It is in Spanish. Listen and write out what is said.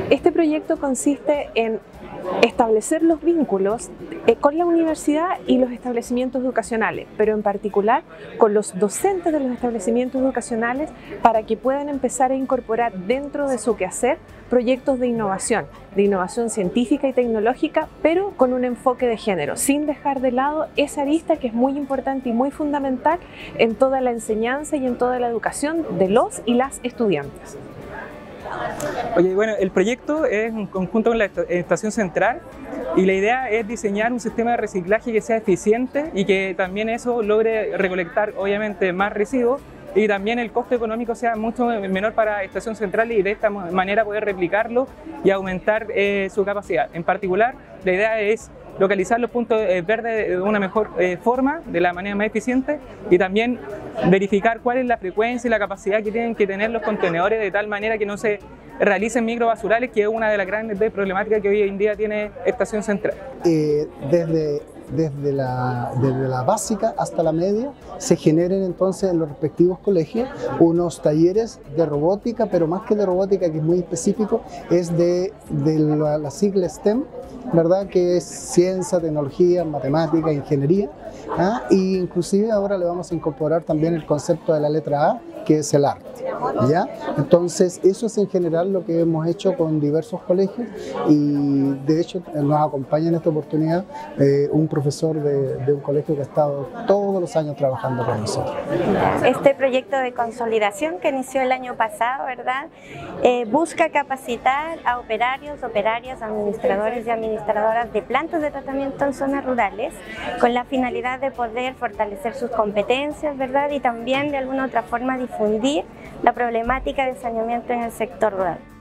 Este proyecto consiste en establecer los vínculos con la universidad y los establecimientos educacionales, pero en particular con los docentes de los establecimientos educacionales para que puedan empezar a incorporar dentro de su quehacer proyectos de innovación científica y tecnológica, pero con un enfoque de género, sin dejar de lado esa arista que es muy importante y muy fundamental en toda la enseñanza y en toda la educación de los y las estudiantes. Oye, bueno, el proyecto es en conjunto con la Estación Central y la idea es diseñar un sistema de reciclaje que sea eficiente y que también eso logre recolectar obviamente más residuos y también el costo económico sea mucho menor para Estación Central y de esta manera poder replicarlo y aumentar su capacidad. En particular, la idea es localizar los puntos verdes de una mejor forma, de la manera más eficiente y también verificar cuál es la frecuencia y la capacidad que tienen que tener los contenedores de tal manera que no se realicen microbasurales, que es una de las grandes problemáticas que hoy en día tiene Estación Central. Desde la básica hasta la media se generen entonces en los respectivos colegios unos talleres de robótica, pero más que de robótica, que es muy específico, es de la sigla STEM, ¿verdad? Que es ciencia, tecnología, matemática, ingeniería, ¿ah? Y inclusive ahora le vamos a incorporar también el concepto de la letra A, que es el arte, ¿ya? Entonces eso es en general lo que hemos hecho con diversos colegios y de hecho nos acompaña en esta oportunidad un profesor de un colegio que ha estado todos los años trabajando con nosotros. Este proyecto de consolidación que inició el año pasado, ¿verdad? Busca capacitar a operarios, operarias, administradores y administradoras de plantas de tratamiento en zonas rurales con la finalidad de poder fortalecer sus competencias, ¿verdad? Y también de alguna otra forma difundir la problemática de saneamiento en el sector rural.